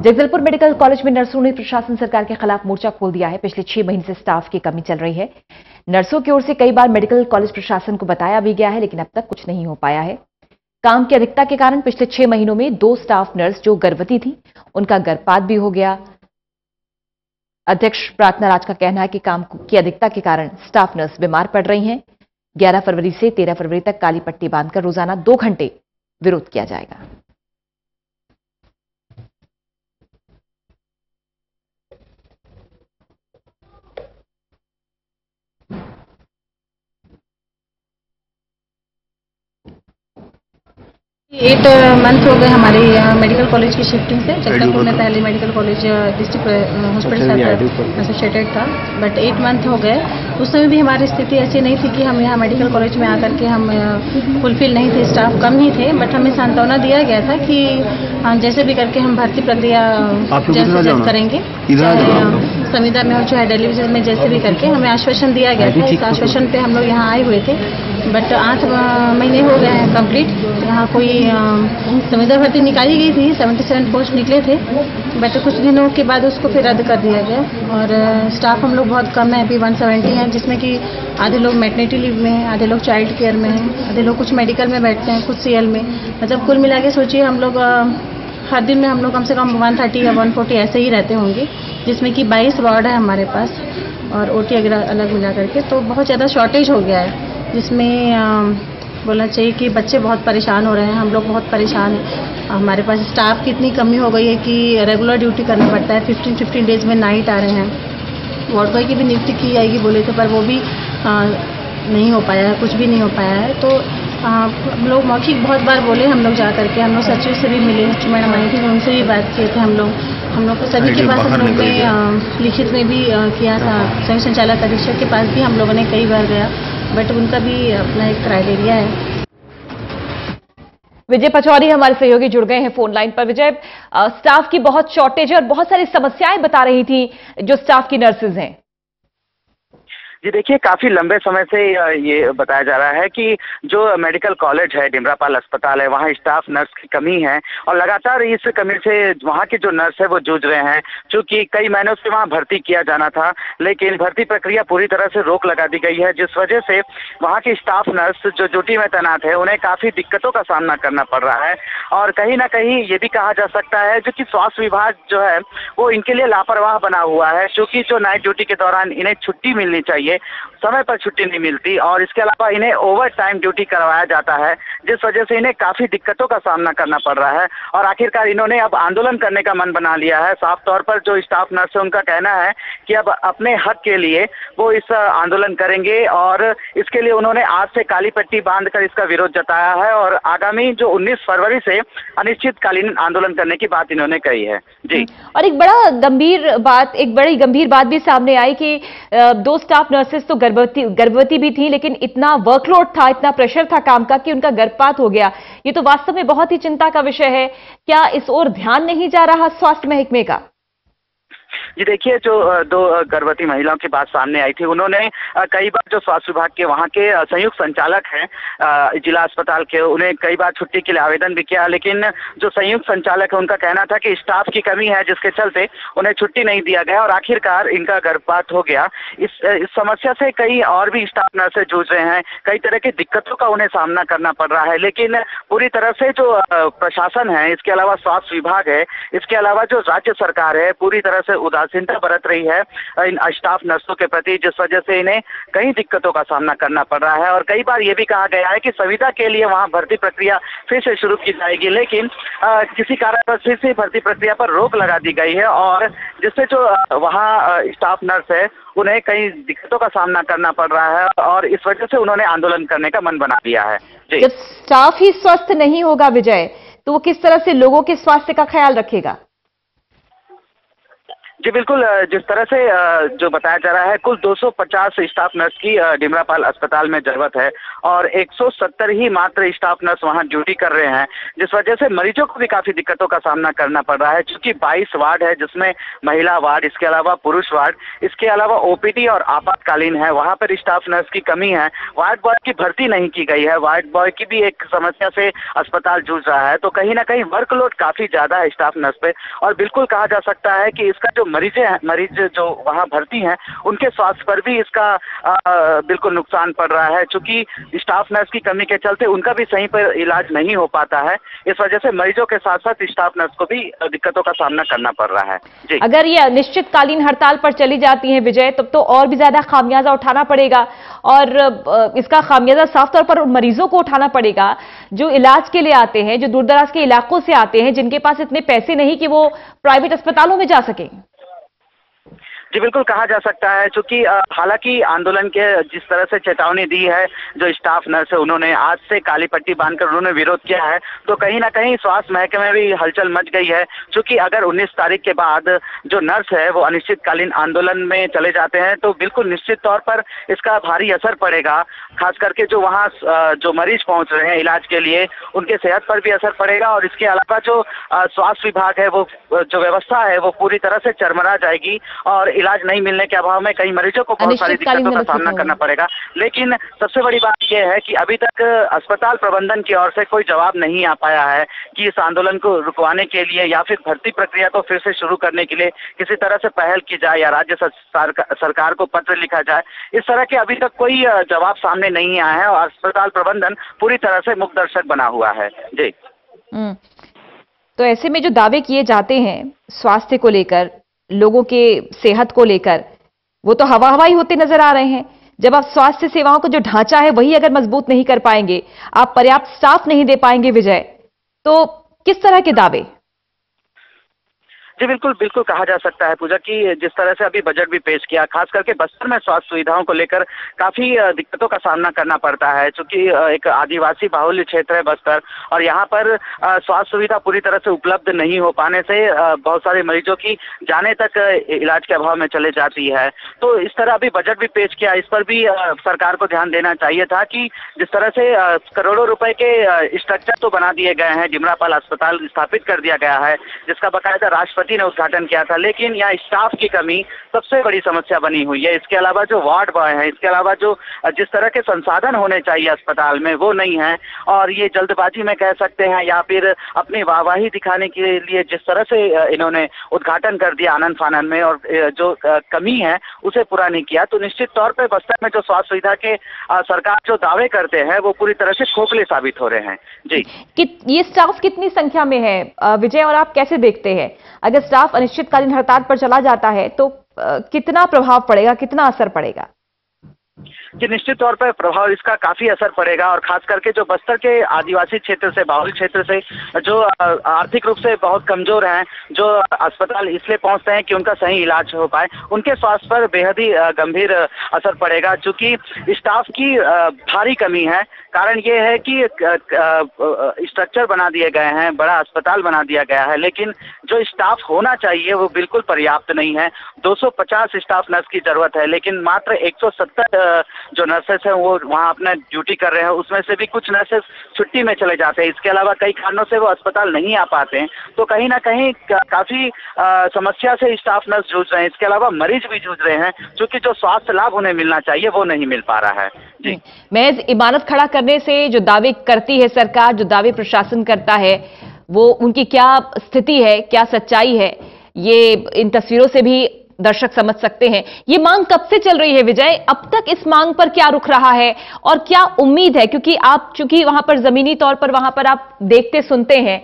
Jagdalpur medical college में नर्सों ने प्रशासन सरकार के खिलाफ मोर्चा खोल दिया है। पिछले 6 महीने से स्टाफ की कमी चल रही है। नर्सों की ओर से कई बार मेडिकल कॉलेज प्रशासन को बताया भी गया है, लेकिन अब तक कुछ नहीं हो पाया है। काम की अधिकता के कारण पिछले 6 महीनों में 2 स्टाफ नर्स जो गर्भवती थी उनका गर्भपात भी हो गया। अध्यक्ष प्रार्थना राज का कहना है कि काम की अधिकता के कारण स्टाफ नर्स बीमार पड़ रही हैं। 11 फरवरी से 13 फरवरी तक काली पट्टी बांधकर रोजाना 2 घंटे विरोध किया जाएगा। एट मंथ हो गए हमारे मेडिकल कॉलेज की शिफ्टिंग से। जगदलपुर में पहले medical college district hospital associated था, बट 8 मंथ हो गए। उस समय भी हमारी स्थिति ऐसी नहीं थी कि हम यहाँ मेडिकल कॉलेज में आकर के हम फुलफिल नहीं थे, स्टाफ कम ही थे, बट हमें सांत्वना दिया गया था कि जैसे भी करके हम भर्ती प्रक्रिया जैसे करेंगे, संविदा में हो चाहे डेलीविजन में, जैसे भी करके हमें आश्वासन दिया गया था। इस आश्वासन पे हम लोग यहाँ आए हुए थे, बट 8 महीने हो गए हैं कंप्लीट। यहाँ कोई संविदा भर्ती निकाली गई थी, 77 पोस्ट निकले थे, बट कुछ दिनों के बाद उसको फिर रद्द कर दिया गया। और स्टाफ हम लोग बहुत कम है, अभी 170 हैं, जिसमें कि आधे लोग मैटरनिटी लीव में हैं, आधे लोग चाइल्ड केयर में हैं, आधे लोग कुछ मेडिकल में बैठते हैं, कुछ सीएल में। मतलब कुल मिला के सोचिए हम लोग हर दिन में हम लोग कम से कम 130 या 140 ऐसे ही रहते होंगे, जिसमें कि 22 वार्ड है हमारे पास और ओटी वगैरह अलग मिला करके। तो बहुत ज़्यादा शॉर्टेज हो गया है, जिसमें बोलना चाहिए कि बच्चे बहुत परेशान हो रहे हैं, हम लोग बहुत परेशान हैं। हमारे पास स्टाफ की इतनी कमी हो गई है कि रेगुलर ड्यूटी करना पड़ता है। 15 डेज में नाइट आ रहे हैं। वार्ड बॉय की भी नियुक्ति की जाएगी बोले थे, पर वो भी नहीं हो पाया है, कुछ भी नहीं हो पाया है। तो हम लोग मौखिक बहुत बार बोले, हम लोग जा करके, हम लोग सचिव से भी मिले, मैडम आई थी, उनसे भी बात किए थे हम लोग को सभी के पास हम लोग ने लिखित में भी किया था। संयुक्त संचालक अधीक्षक के पास भी हम लोगों ने कई बार गया, बट उनका भी अपना एक क्राइटेरिया है। विजय पचौरी हमारे सहयोगी जुड़ गए हैं फोन लाइन पर। विजय, स्टाफ की बहुत शॉर्टेज है और बहुत सारी समस्याएं बता रही थी जो स्टाफ की नर्सेज हैं। जी देखिए, काफी लंबे समय से ये बताया जा रहा है कि जो मेडिकल कॉलेज है, डिमरापाल अस्पताल है, वहाँ स्टाफ नर्स की कमी है और लगातार इस कमी से वहाँ के जो नर्स है वो जूझ रहे हैं। क्योंकि कई महीनों से वहाँ भर्ती किया जाना था, लेकिन भर्ती प्रक्रिया पूरी तरह से रोक लगा दी गई है, जिस वजह से वहाँ की स्टाफ नर्स जो ड्यूटी में तैनात है उन्हें काफी दिक्कतों का सामना करना पड़ रहा है। और कहीं ना कहीं ये भी कहा जा सकता है जो कि स्वास्थ्य विभाग जो है वो इनके लिए लापरवाह बना हुआ है, क्योंकि जो नाइट ड्यूटी के दौरान इन्हें छुट्टी मिलनी चाहिए, समय पर छुट्टी नहीं मिलती और इसके अलावा इन्हें ओवर टाइम ड्यूटी करवाया जाता है, जिस वजह से इन्हें काफी दिक्कतों का सामना करना पड़ रहा है। और आखिरकार इन्होंने अब आंदोलन करने का मन बना लिया है। साफ तौर पर जो स्टाफ नर्स है उनका कहना है कि अब अपने हक के लिए वो इस आंदोलन करेंगे और इसके लिए उन्होंने आज से काली पट्टी बांधकर इसका विरोध जताया है और आगामी जो 19 फरवरी से अनिश्चितकालीन आंदोलन करने की बात इन्होंने कही है। जी, और एक बड़ी गंभीर बात भी सामने आई कि 2 स्टाफ नर्सेस तो गर्भवती भी थी, लेकिन इतना वर्कलोड था, इतना प्रेशर था काम का कि उनका गर्भपात हो गया। ये तो वास्तव में बहुत ही चिंता का विषय है। क्या इस ओर ध्यान नहीं जा रहा स्वास्थ्य महकमे का? जी देखिए, जो 2 गर्भवती महिलाओं की बात सामने आई थी, उन्होंने कई बार जो स्वास्थ्य विभाग के वहाँ के संयुक्त संचालक हैं जिला अस्पताल के, उन्हें कई बार छुट्टी के लिए आवेदन भी किया, लेकिन जो संयुक्त संचालक है उनका कहना था कि स्टाफ की कमी है, जिसके चलते उन्हें छुट्टी नहीं दिया गया और आखिरकार इनका गर्भपात हो गया। इस समस्या से कई और भी स्टाफ नर्सें जूझ रहे हैं, कई तरह की दिक्कतों का उन्हें सामना करना पड़ रहा है, लेकिन पूरी तरह से जो प्रशासन है, इसके अलावा स्वास्थ्य विभाग है, इसके अलावा जो राज्य सरकार है, पूरी तरह से उदासीनता बरत रही है इन स्टाफ नर्सों के प्रति, जिस वजह से इन्हें कई दिक्कतों का सामना करना पड़ रहा है। और कई बार ये भी कहा गया है कि संविदा के लिए वहां भर्ती प्रक्रिया फिर से शुरू की जाएगी, लेकिन किसी कारण फिर से भर्ती प्रक्रिया पर रोक लगा दी गई है और जिससे जो वहां स्टाफ नर्स है उन्हें कई दिक्कतों का सामना करना पड़ रहा है और इस वजह से उन्होंने आंदोलन करने का मन बना लिया है। जब स्टाफ ही स्वस्थ नहीं होगा विजय, तो वो किस तरह से लोगों के स्वास्थ्य का ख्याल रखेगा? जी बिल्कुल, जिस तरह से जो बताया जा रहा है, कुल 250 स्टाफ नर्स की डिमरापाल अस्पताल में जरूरत है और 170 ही मात्र स्टाफ नर्स वहां ड्यूटी कर रहे हैं, जिस वजह से मरीजों को भी काफी दिक्कतों का सामना करना पड़ रहा है। क्योंकि 22 वार्ड है, जिसमें महिला वार्ड, इसके अलावा पुरुष वार्ड, इसके अलावा ओपीडी और आपातकालीन है, वहां पर स्टाफ नर्स की कमी है। वार्ड बॉय की भर्ती नहीं की गई है, वार्ड बॉय की भी एक समस्या से अस्पताल जूझ रहा है। तो कहीं ना कहीं वर्कलोड काफी ज्यादा है स्टाफ नर्स पे, और बिल्कुल कहा जा सकता है कि इसका जो मरीज जो वहां भर्ती हैं, उनके स्वास्थ्य पर भी इसका बिल्कुल नुकसान पड़ रहा है। चूंकि स्टाफ नर्स की कमी के चलते उनका भी सही पर इलाज नहीं हो पाता है, इस वजह से मरीजों के साथ साथ स्टाफ नर्स को भी दिक्कतों का सामना करना पड़ रहा है। जी, अगर ये अनिश्चितकालीन हड़ताल पर चली जाती है विजय, तब तो और भी ज्यादा खामियाजा उठाना पड़ेगा, और इसका खामियाजा साफ तौर पर उन मरीजों को उठाना पड़ेगा जो इलाज के लिए आते हैं, जो दूरदराज के इलाकों से आते हैं, जिनके पास इतने पैसे नहीं कि वो प्राइवेट अस्पतालों में जा सके। जी बिल्कुल, कहा जा सकता है। चूंकि हालांकि आंदोलन के जिस तरह से चेतावनी दी है जो स्टाफ नर्स है, उन्होंने आज से काली पट्टी बांधकर उन्होंने विरोध किया है, तो कहीं ना कहीं स्वास्थ्य महकमे में भी हलचल मच गई है। चूंकि अगर 19 तारीख के बाद जो नर्स है वो अनिश्चितकालीन आंदोलन में चले जाते हैं, तो बिल्कुल निश्चित तौर पर इसका भारी असर पड़ेगा। खास करके जो वहाँ जो मरीज पहुंच रहे हैं इलाज के लिए, उनके सेहत पर भी असर पड़ेगा, और इसके अलावा जो स्वास्थ्य विभाग है, वो जो व्यवस्था है वो पूरी तरह से चरमरा जाएगी, और इलाज नहीं मिलने के अभाव में कई मरीजों को बहुत सारी दिक्कतों का सामना करना पड़ेगा। लेकिन सबसे बड़ी बात यह है कि अभी तक अस्पताल प्रबंधन की ओर से कोई जवाब नहीं आ पाया है कि इस आंदोलन को रुकवाने के लिए या फिर भर्ती प्रक्रिया को फिर से शुरू करने के लिए किसी तरह से पहल की जाए, या राज्य सरकार को पत्र लिखा जाए। इस तरह के अभी तक कोई जवाब सामने नहीं आया है, और अस्पताल प्रबंधन पूरी तरह से मूक दर्शक बना हुआ है। जी, तो ऐसे में जो दावे किए जाते हैं स्वास्थ्य को लेकर, लोगों के सेहत को लेकर, वो तो हवा हवाई होते नजर आ रहे हैं। जब आप स्वास्थ्य सेवाओं का जो ढांचा है वही अगर मजबूत नहीं कर पाएंगे, आप पर्याप्त स्टाफ नहीं दे पाएंगे विजय, तो किस तरह के दावे? जी बिल्कुल बिल्कुल, कहा जा सकता है पूजा कि जिस तरह से अभी बजट भी पेश किया, खास करके बस्तर में स्वास्थ्य सुविधाओं को लेकर काफी दिक्कतों का सामना करना पड़ता है। चूंकि एक आदिवासी बाहुल्य क्षेत्र है बस्तर, और यहाँ पर स्वास्थ्य सुविधा पूरी तरह से उपलब्ध नहीं हो पाने से बहुत सारे मरीजों की जाने तक इलाज के अभाव में चले जाती है। तो इस तरह अभी बजट भी पेश किया, इस पर भी सरकार को ध्यान देना चाहिए था कि जिस तरह से करोड़ों रुपए के स्ट्रक्चर तो बना दिए गए हैं, डिमरापाल अस्पताल स्थापित कर दिया गया है, जिसका बाकायदा राष्ट्रपति ने उद्घाटन किया था, लेकिन यहाँ स्टाफ की कमी सबसे बड़ी समस्या बनी हुई है। इसके अलावा जो वार्ड बॉय है, इसके अलावा जो जिस तरह के संसाधन होने चाहिए अस्पताल में, वो नहीं है। और ये जल्दबाजी में कह सकते हैं, या फिर अपनी वाहवाही दिखाने के लिए जिस तरह से इन्होंने उद्घाटन कर दिया आनंद फानन में, और जो कमी है उसे पूरा नहीं किया, तो निश्चित तौर पर बस्तर में जो स्वास्थ्य सुविधा के सरकार जो दावे करते हैं वो पूरी तरह से खोखले साबित हो रहे हैं। जी, ये स्टाफ कितनी संख्या में है विजय, और आप कैसे देखते हैं अगर स्टाफ अनिश्चितकालीन हड़ताल पर चला जाता है तो कितना प्रभाव पड़ेगा, कितना असर पड़ेगा? कि निश्चित तौर पर प्रभाव इसका काफी असर पड़ेगा, और खास करके जो बस्तर के आदिवासी क्षेत्र से, बाहुल्य क्षेत्र से, जो आर्थिक रूप से बहुत कमजोर हैं, जो अस्पताल इसलिए पहुंचते हैं कि उनका सही इलाज हो पाए, उनके स्वास्थ्य पर बेहद ही गंभीर असर पड़ेगा। चूंकि स्टाफ की भारी कमी है। कारण ये है कि स्ट्रक्चर बना दिए गए हैं, बड़ा अस्पताल बना दिया गया है, लेकिन जो स्टाफ होना चाहिए वो बिल्कुल पर्याप्त नहीं है। 250 स्टाफ नर्स की जरूरत है, लेकिन मात्र 170 जो नर्सेस हैं वो वहाँ अपना ड्यूटी कर रहे हैं। उसमें से भी कुछ नर्सेस छुट्टी में चले जाते हैं, इसके अलावा कई कारणों से वो अस्पताल नहीं आ पाते हैं। तो कहीं ना कहीं काफी समस्या से स्टाफ नर्स जूझ रहे हैं। इसके अलावा मरीज भी जूझ रहे हैं, क्योंकि जो स्वास्थ्य लाभ उन्हें मिलना चाहिए वो नहीं मिल पा रहा है। जी, महज इमारत खड़ा करने से जो दावे करती है सरकार, जो दावे प्रशासन करता है, वो उनकी क्या स्थिति है, क्या सच्चाई है, ये इन तस्वीरों से भी दर्शक समझ सकते हैं। ये मांग कब से चल रही है विजय? अब तक इस मांग पर क्या रुख रहा है और क्या उम्मीद है? क्योंकि आप चूंकि वहां पर जमीनी तौर पर वहां पर आप देखते सुनते हैं,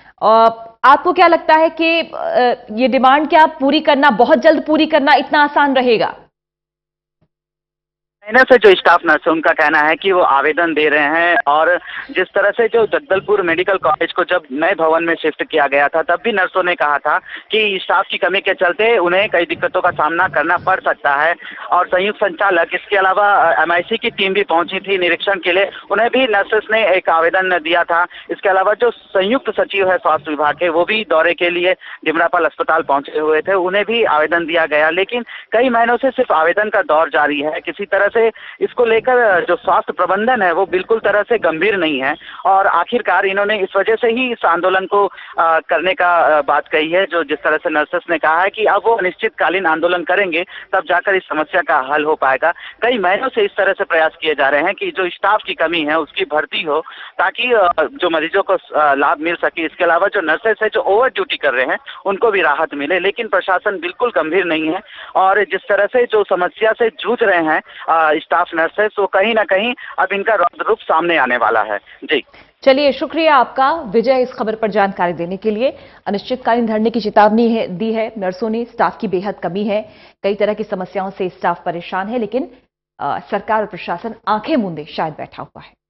आपको क्या लगता है कि ये डिमांड क्या पूरी करना, बहुत जल्द पूरी करना इतना आसान रहेगा? महीने से जो स्टाफ नर्स है उनका कहना है कि वो आवेदन दे रहे हैं, और जिस तरह से जो जगदलपुर मेडिकल कॉलेज को जब नए भवन में शिफ्ट किया गया था तब भी नर्सों ने कहा था कि स्टाफ की कमी के चलते उन्हें कई दिक्कतों का सामना करना पड़ सकता है। और संयुक्त संचालक, इसके अलावा MIC की टीम भी पहुंची थी निरीक्षण के लिए, उन्हें भी नर्सेस ने एक आवेदन दिया था। इसके अलावा जो संयुक्त सचिव है स्वास्थ्य विभाग के, वो भी दौरे के लिए डिमरापाल अस्पताल पहुंचे हुए थे, उन्हें भी आवेदन दिया गया। लेकिन कई महीनों से सिर्फ आवेदन का दौर जारी है। किसी तरह से इसको लेकर जो स्वास्थ्य प्रबंधन है वो बिल्कुल तरह से गंभीर नहीं है, और आखिरकार इन्होंने इस वजह से ही इस आंदोलन को करने का बात कही है। जो जिस तरह से नर्सेस ने कहा है कि अब वो अनिश्चितकालीन आंदोलन करेंगे तब जाकर इस समस्या का हल हो पाएगा। कई महीनों से इस तरह से प्रयास किए जा रहे हैं कि जो स्टाफ की कमी है उसकी भर्ती हो, ताकि जो मरीजों को लाभ मिल सके। इसके अलावा जो नर्सेस है जो ओवर ड्यूटी कर रहे हैं उनको भी राहत मिले, लेकिन प्रशासन बिल्कुल गंभीर नहीं है। और जिस तरह से जो समस्या से जूझ रहे हैं स्टाफ नर्सेस, तो कहीं ना कहीं अब इनका रौद्र रूप सामने आने वाला है। जी चलिए, शुक्रिया आपका विजय इस खबर पर जानकारी देने के लिए। अनिश्चितकालीन धरने की चेतावनी दी है नर्सों ने। स्टाफ की बेहद कमी है, कई तरह की समस्याओं से स्टाफ परेशान है, लेकिन सरकार और प्रशासन आंखें मूंदे शायद बैठा हुआ है।